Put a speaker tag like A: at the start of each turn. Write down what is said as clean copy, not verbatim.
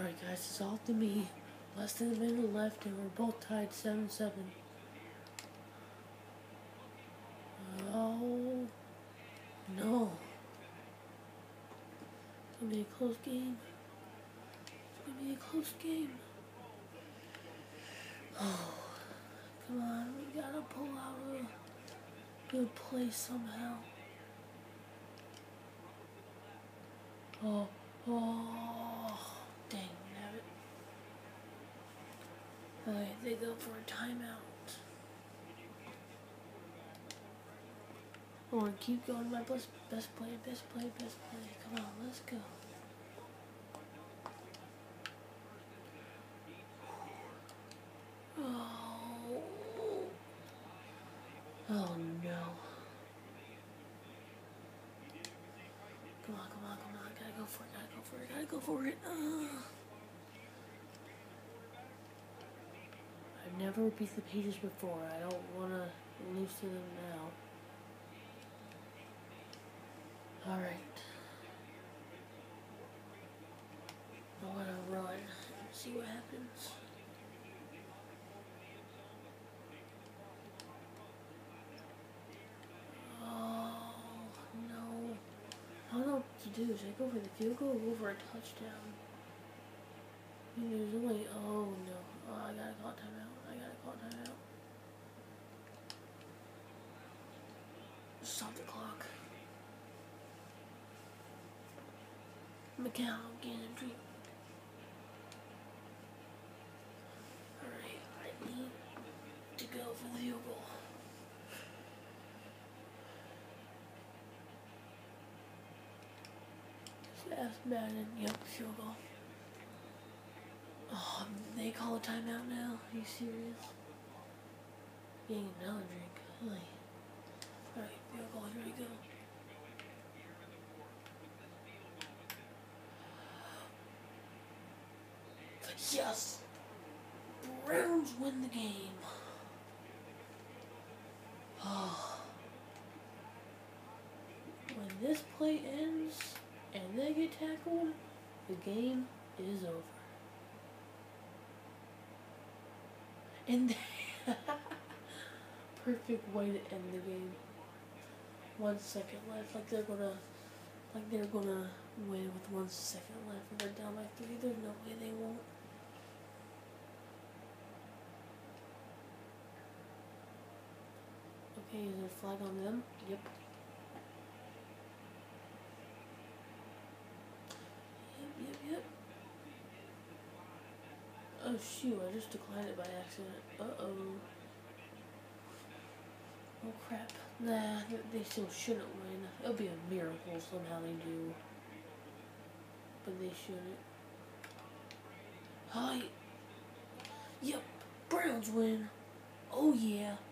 A: Alright guys, it's all to me. Less than a minute left and we're both tied 7-7. Oh no. It's gonna be a close game. It's gonna be a close game. Oh, come on, we gotta pull out a good play somehow. Oh, dang it. Alright, they go for a timeout. I want to keep going my best play. Come on, let's go. Oh no. Come on. Gotta go for it. I've never beat the Pages before. I don't want to lose to them now. Alright. I want to run and see what happens. Oh, no. I don't know what to do. Should I go for the field goal or go for a touchdown? I mean, there's only... Oh, no. Oh, I gotta call timeout. Stop the clock. McCown getting a drink. Alright, I need to go for the field goal. Fast Madden, yep, field goal. Oh, they call a timeout now? Are you serious? Getting another drink. Really? Alright, field goal, here we go. Yes! Browns win the game. Oh. When this play ends and they get tackled, the game is over. And perfect way to end the game. 1 second left, like they're gonna win with 1 second left and they're down by 3. There's no way they won't. Okay, is there a flag on them? Yep. Yep. Oh shoot, I just declined it by accident. Uh-oh. Oh crap. Nah, they still shouldn't win. It'll be a miracle somehow they do. But they shouldn't. Hi. Yep, Browns win. Oh yeah.